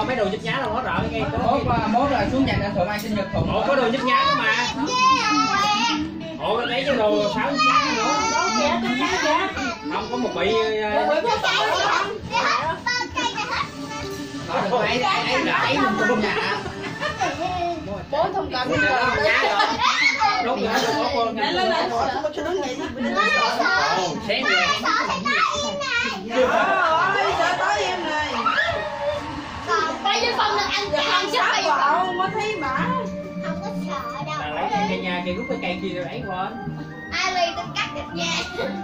đâu mấy đồ nhấp nhá đâu hết rồi nghe. Mốt là xuống nhà nên thượng ai sinh nhật thùng. Ủa có đồ nhấp nhá đó mà. Ủa lấy cái đồ 6 nhấp nhá nữa. Không có một bị ấy mình nhà. Bố thông cảm đốt nữa có con. Sáng về. Sợ tối em này. Bây giờ phòng được ăn cơm chứ bây giờ không có thấy bả. Không có sợ đâu. Là lấy cây nhà cây rút cái cây kia rồi lấy qua. Ai ly tôi cắt được nha.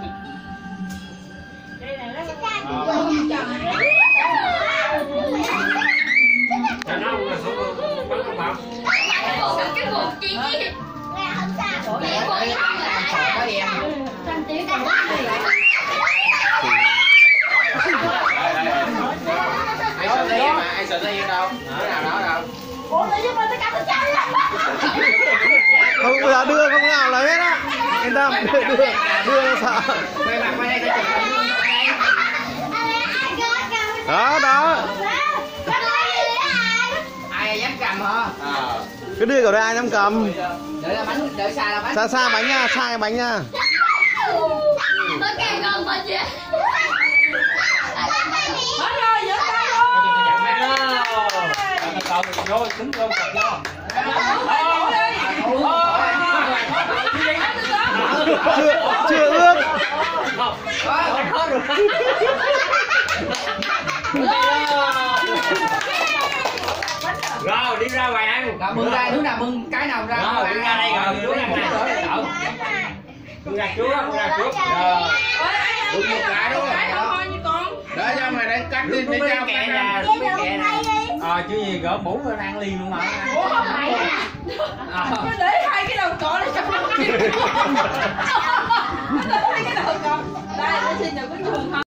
Đây này nó nó không bắn cái nguồn chi chi. Nghe không sao. Mẹ cô với con là Có đi em. Tranh tiếng con. Ai sợ đây em mà, ai sợ đây em đâu? Ở nào đó đâu? Ủa tự nhiên tôi cắt cái chân lắm. Không bao giờ đưa không nào là hết á. Yên tâm, đưa nó sợ. Quay mặt qua đây cái chụp. Đó, đó. Ai dám cầm hả? Cứ đưa vào đây ai dám cầm. Đợi là bánh, đợi xa là bánh. Xa xa bánh nha, xa cái bánh nha. Tôi càng gần mà chị. hết rồi, giơ tay rồi. Cậu vô trứng cơm cặp vô. Chưa ướt. Rồi đi ra ngoài ăn. Rồi bưng ra, đứa nào bưng cái nào ra. Rồi đi ra đây rồi, đứa ăn nè. Bưng ra trước, bưng ra trước. Rồi. Bưng một cái đúng Cái rồi. đâu thôi như con. Để cho mày để cắt đi để cho kẹ nè, kẹ nè. Chứ gì gỡ mũ lên ăn liền luôn mà. Ủa không phải à. Để hai cái đầu cọ này trong